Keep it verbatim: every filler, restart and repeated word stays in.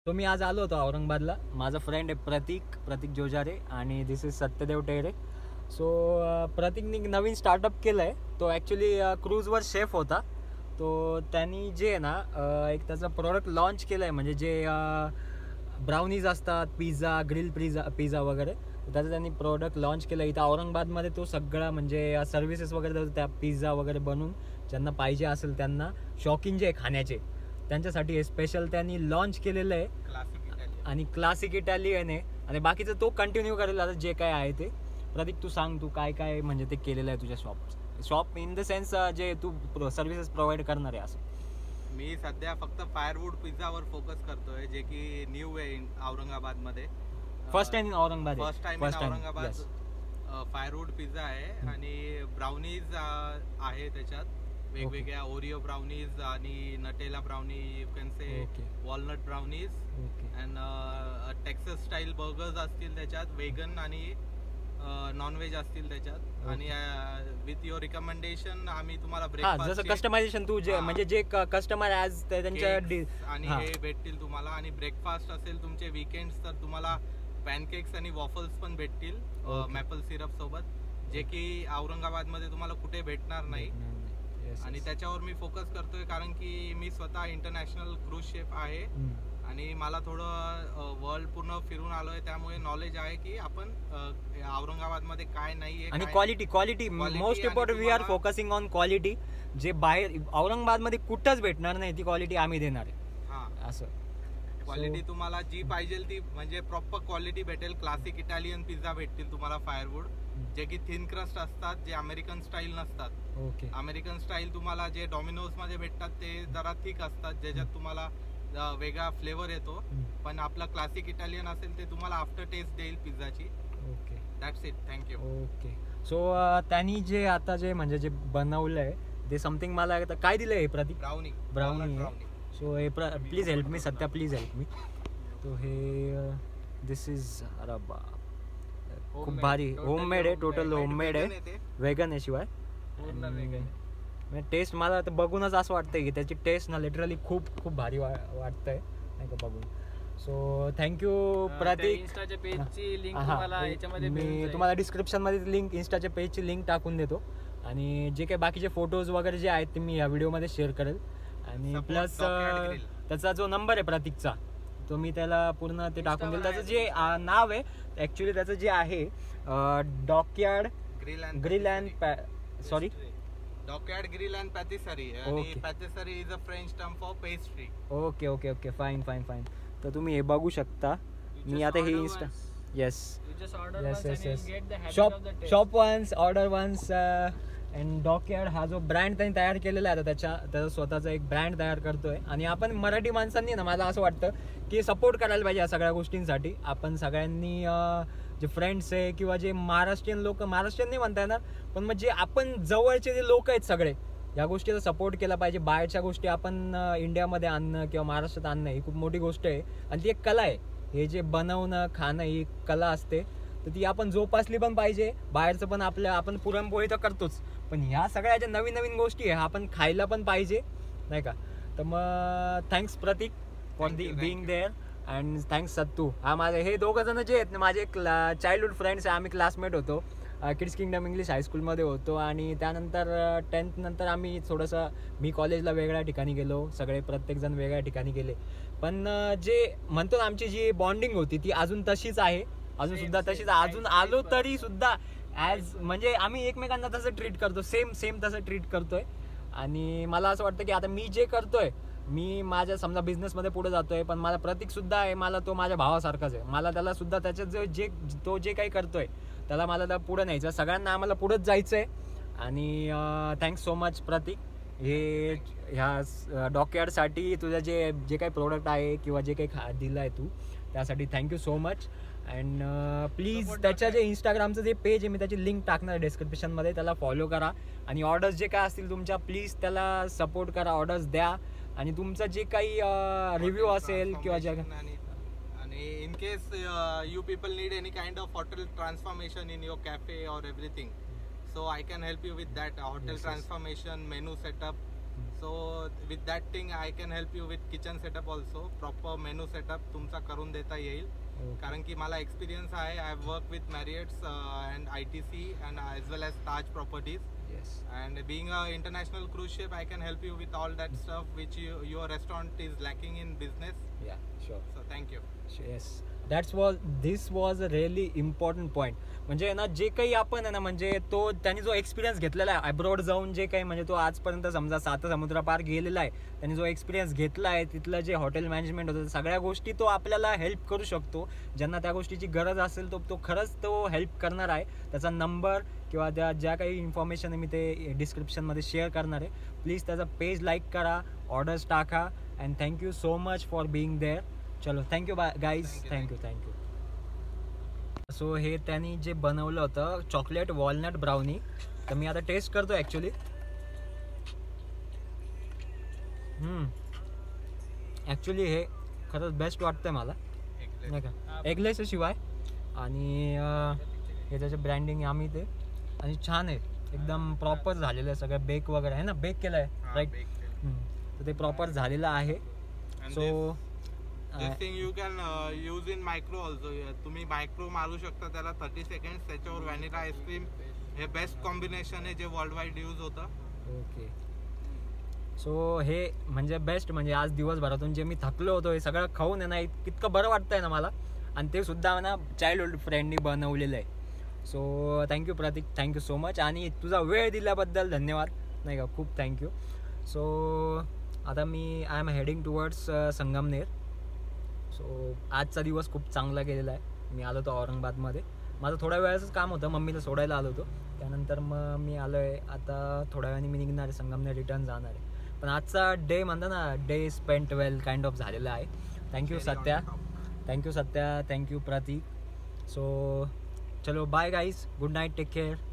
तो मी आज आलो होतो औरंगाबादला. माझा फ्रेंड आहे प्रतीक प्रतीक जोजारे आणि this is Satyadev Tere. So प्रतीकने नवीन स्टार्टअप केलं आहे. तो ॲक्च्युली क्रूजवर शेफ होता. तो त्यांनी जे आहे ना एक त्याचं प्रोडक्ट लॉन्च केलं आहे, म्हणजे जे ब्राउनीज असतात, पिझ्झा, ग्रिल पिझ्झा पिझ्झा वगैरे, त्याचं त्यांनी प्रोडक्ट लॉन्च केलं इथं औरंगाबादमध्ये. तो सगळा म्हणजे सर्व्हिसेस वगैरे देतो, त्या पिझ्झा वगैरे बनवून ज्यांना पाहिजे असेल त्यांना, शौकीन जे आहे खाण्याचे त्यांच्यासाठी हे स्पेशल त्यांनी लॉन्च केलेलं आहे. आणि क्लासिक इटालियन आहे आणि बाकीचं तो कंटिन्यू करेल आता जे काय आहे ते. प्रतीक तू सांग, तू काय काय म्हणजे ते केलेलं आहे तुझ्या shop shop in the sense जे तू सर्व्हिसेस प्रोव्हाइड करणार आहे असं. मी सध्या फक्त फायरवूड पिझ्झावर फोकस करतोय, जे की न्यू आहे औरंगाबादमध्ये. First time in Aurangabad first time in Aurangabad firewood pizza आहे. आणि ब्राउनीज आहे त्याच्यात वेगवेगळ्या, ओरिओ ब्राउनीज आणि Nutella brownie, you can say walnut brownies and Texas style burgers असतील त्याच्यात, वेगन आणि नॉनव्हेज असतील त्याच्यात. आणि विथ युअर रिकमेंडेशन आम्ही तुम्हाला ब्रेकफास्ट, जसं कस्टमायझेशन तू जे म्हणजे जे कस्टमर ॲज त्यांच्या आणि हे भेटतील तुम्हाला. आणि ब्रेकफास्ट असेल तुमचे वीकेंड्स तर तुम्हाला पॅनकेक्स आणि वॉफल्स पण भेटतील मॅपल सिरप सोबत, जे की औरंगाबादमध्ये तुम्हाला कुठे भेटणार नाही. आणि त्याच्यावर मी फोकस करतोय कारण की मी स्वतः इंटरनॅशनल क्रूज शेफ आहे आणि मला थोडं वर्ल्ड पूर्ण फिरून आलोय, त्यामुळे नॉलेज आहे की आपण औरंगाबादमध्ये काय नाहीये. आणि quality quality most important, we are focusing on quality. जे बाहेर औरंगाबादमध्ये कुठंच भेटणार नाही ती क्वालिटी आम्ही देणार आहे. हां, असं क्वालिटी तुम्हाला जी पाहिजे ती म्हणजे प्रॉपर क्वालिटी भेटेल. क्लासिक इटालियन पिझ्झा भेटतील तुम्हाला फायरवूड, जे की थिन क्रस्ट असतात, जे अमेरिकन स्टाईल नसतात. ओके. अमेरिकन स्टाईल तुम्हाला जे डॉमिनोज मध्ये भेटतात ते जरा थिक असतात, ज्याच्यात तुम्हाला वेगळा फ्लेवर येतो. पण आपला क्लासिक इटालियन असेल ते तुम्हाला आफ्टर टेस्ट देईल पिझ्झाची. Okay, that's it. Thank you. Okay. So त्यांनी जे आता जे म्हणजे जे बनवलंय ते समथिंग मला काय दिलंय प्रतीक? ब्राउनी. ब्राउनी. सो हे please help me, Satya please help me. तो हे दिस इज अरे बा खूप भारी होममेड आहे, टोटल होममेड आहे, वेगन आहे शिवाय. टेस्ट मला तर बघूनच असं वाटतंय की त्याची टेस्ट ना लिटरली खूप खूप भारी वा वाटतंय नाही का बघून. So thank you Prateek. इंस्टाच्या पेजची लिंक तुम्हाला याच्यामध्ये मी तुम्हाला डिस्क्रिप्शनमध्ये लिंक, इंस्टाच्या पेजची लिंक टाकून देतो. आणि जे काही बाकीचे फोटोज वगैरे जे आहेत ते मी या व्हिडिओमध्ये शेअर करेल. आणि प्लस त्याचा जो नंबर आहे प्रतीकचा तो मी त्याला पूर्ण ते टाकून देईल. त्याचं जे नाव आहे ॲक्च्युली त्याचं जे आहे Dockyard grill and sorry Dockyard grill and patisserie. आणि patisserie is a French term for pastry. Okay okay okay fine fine fine. तर तुम्ही हे बघू शकता. मी आता हे Insta yes yes yes yes shop shop once order once. And Dockyard हा जो ब्रँड त्यांनी तयार केलेला आहे आता त्याच्या त्याचा स्वतःचा एक ब्रँड तयार करतोय. आणि आपण मराठी माणसांनी ना मला असं वाटतं की सपोर्ट करायला पाहिजे या सगळ्या गोष्टींसाठी. आपण सगळ्यांनी जे फ्रेंड्स आहे किंवा जे महाराष्ट्रीयन लोक, महाराष्ट्रीयन नाही म्हणता येणार पण मग जे आपण जवळचे जे लोक आहेत सगळे, या गोष्टीचा सपोर्ट केला पाहिजे. बाहेरच्या गोष्टी आपण इंडियामध्ये आणणं किंवा महाराष्ट्रात आणणं ही खूप मोठी गोष्ट आहे आणि ती एक कला आहे. हे जे बनवणं खाणं ही कला असते, तर ती आपण जोपासली पण पाहिजे. बाहेरचं पण आपल्या आपण पुरणपोळी तर करतोच, पण ह्या सगळ्या ज्या नवीन नवीन गोष्टी आहे आपण खायला पण पाहिजे नाही का. तर मग thanks Prateek for the being there and thanks Sattu. हा माझे हे दोघं जण जे आहेत माझे चाइल्डहुड फ्रेंड्स आहे. आम्ही क्लासमेट होतो, किड्स किंगडम इंग्लिश हायस्कूलमध्ये होतो. आणि त्यानंतर टेन्थ नंतर आम्ही थोडंसं मी कॉलेजला वेगळ्या ठिकाणी गेलो, सगळे प्रत्येकजण वेगळ्या ठिकाणी गेले. पण जे म्हणतो ना आमची जी बॉन्डिंग होती ती अजून तशीच आहे, अजून सुद्धा तशीच. अजून आलो तरी सुद्धा ॲज म्हणजे आम्ही एकमेकांना तसं ट्रीट करतो, सेम सेम तसं ट्रीट करतोय. आणि मला असं वाटतं की आता मी जे करतोय, मी माझ्या समजा बिझनेसमध्ये पुढे जातोय, पण मला प्रतीक सुद्धा आहे, मला तो माझ्या भावासारखाच आहे. मला त्याला सुद्धा त्याच्यात जे जे तो जे काही करतोय त्याला मला त्याला पुढे न्यायचं. सगळ्यांना आम्हाला पुढंच जायचं आहे. आणि थँक्स सो मच प्रतीक हे ह्या डॉकयार्डसाठी तुझं जे जे काही प्रोडक्ट आहे किंवा जे काही खा दिलं आहे तू त्यासाठी thank you so much. And please त्याच्या जे इंस्टाग्रामचं जे पेज आहे मी त्याची लिंक टाकणार आहे डिस्क्रिप्शनमध्ये, त्याला फॉलो करा. आणि ऑर्डर्स जे काय असतील तुमच्या प्लीज त्याला सपोर्ट करा, ऑर्डर्स द्या. आणि तुमचं जे काही रिव्ह्यू असेल किंवा जे आणि in case you people need any kind of hotel transformation in your cafe और everything, so I can help you with that. Hotel transformation, menu setup, so with that thing I can help you with kitchen setup also. Proper menu setup तुमचा करून देता येईल. कारण की मला experience आहे. I have work with Marriotts and I T C and as well as Taj properties. Yes. And being a international cruise ship, I can help you with all that stuff which you, your restaurant is lacking in business. Yeah, sure. So thank you. Yes. That's was this was a really important point. म्हणजे ना जे काही आपण आहे ना म्हणजे तो त्यांनी जो एक्सपिरियन्स घेतलेला आहे अब्रॉड जाऊन जे काही म्हणजे तो आजपर्यंत समजा सात समुद्रपार गेलेला आहे त्यांनी जो एक्सपिरियन्स घेतला आहे तिथलं जे हॉटेल मॅनेजमेंट होतं सगळ्या गोष्टी तो आपल्याला हेल्प करू शकतो. ज्यांना त्या गोष्टीची गरज असेल तो तो खरंच तो हेल्प करणार आहे. त्याचा नंबर किंवा त्या ज्या काही इन्फॉर्मेशन आहे मी ते डिस्क्रिप्शनमध्ये शेअर करणार आहे. प्लीज त्याचा पेज लाईक करा, ऑर्डर्स टाका and thank you so much for being there. चलो thank you bye guys. Thank you thank you. So हे त्यांनी जे बनवलं होतं चॉकलेट वॉलनट ब्राउनी तर मी आता टेस्ट करतो ॲक्च्युली. ॲक्च्युली हे खरंच बेस्ट वाटतंय मला नाही का एगलेस शिवाय. आणि हे त्याचं ब्रँडिंग आम्ही ते आणि छान आहे एकदम प्रॉपर झालेलं आहे सगळं. बेक वगैरे आहे ना बेक केलं आहे राईट. तर ते प्रॉपर झालेलं आहे. So This thing you can uh, use in micro also. तुम्ही मायक्रो मारू शकता त्याला थर्टी सेकंड्स. त्याच्यावर व्हॅनिला आईस्क्रीम हे बेस्ट कॉम्बिनेशन आहे जे वर्ल्ड वाईड यूज होतं. ओके. सो हे म्हणजे बेस्ट म्हणजे आज दिवसभरातून जे मी थकलो होतो हे सगळं खाऊन आहे ना इतकं बरं वाटतंय ना मला. आणि ते सुद्धा ना चाइल्डहुड फ्रेंडनी बनवलेलं आहे. So thank you Prateek, thank you so much. आणि तुझा वेळ दिल्याबद्दल धन्यवाद नाही का खूप थँक्यू. सो आता मी I am heading towards Sangamner. So आजचा दिवस खूप चांगला गेलेला आहे. मी आलो होतो औरंगाबादमध्ये. माझं थोड्या वेळाचंच काम होतं मम्मीला सोडायला आलो होतो. त्यानंतर मग मी आलो आहे आता थोड्या वेळाने मी निघणार आहे संगमनेर रिटर्न जाणार आहे. पण आजचा डे म्हणता ना day spent well kind of झालेला आहे. Thank you Satya, thank you Satya, thank you Prateek. So चलो bye guys, good night, take care.